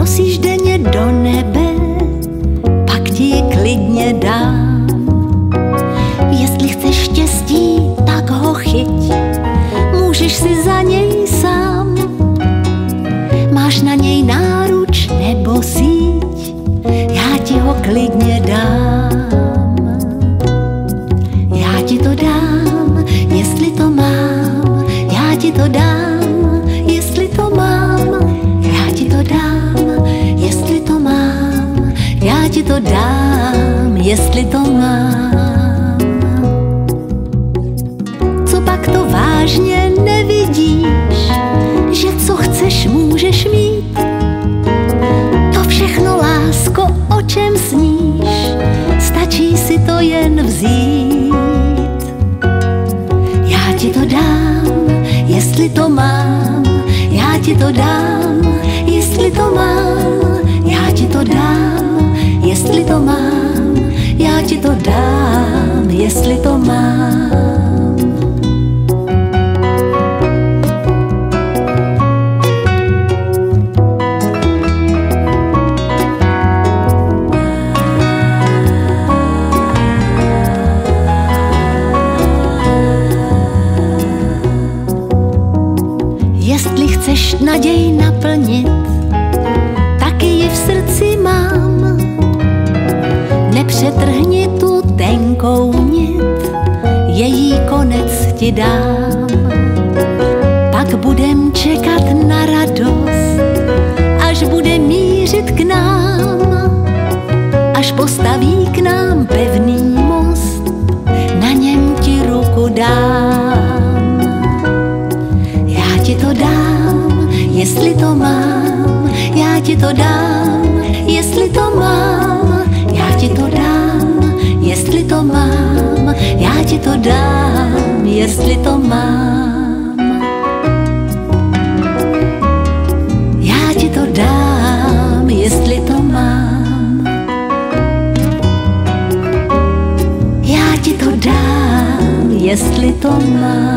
nosíš denně do nebe, pak ti je klidně dám. Jestli chceš štěstí, tak ho chyť, můžeš si za něj sám. Máš na něj náruč nebo síť, já ti ho klidně dám. Já ti to dám, jestli to mám, já ti to dám, jestli to mám. Já ti to dám, jestli to mám, já ti to dám, jestli to mám. Co pak to vážně nevidíš, že co chceš, můžeš mít? To všechno, lásko, o čem sníš, stačí si to jen vzít. Já ti to dám, jestli to mám, já ti to dám, jestli to mám. Já ti to dám, jestli to mám, já ti to dám, jestli to mám. Jestli chceš naděj naplnit, taky ji v srdci mám. Nepřetrhni tu tenkou nit, její konec ti dám. Pak budem čekat na radost, až bude mířit k nám. Až postaví k nám pevný most, na něm ti ruku dám. Já ti to dám, jestli to mám, já ti to dám, jestli to mám. Já ti to dám, jestli to mám, já ti to dám, jestli to mám. Já ti to dám, jestli to mám. Já ti to dám, jestli to mám.